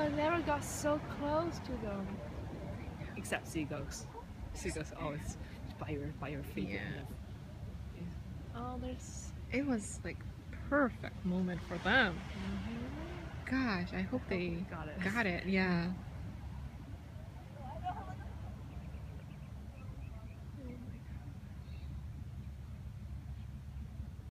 I never got so close to them. Except seagulls. Seagulls always by your feet. Yeah. Oh, there's. It was like perfect moment for them. Gosh, I hope they got it. got it. Yeah.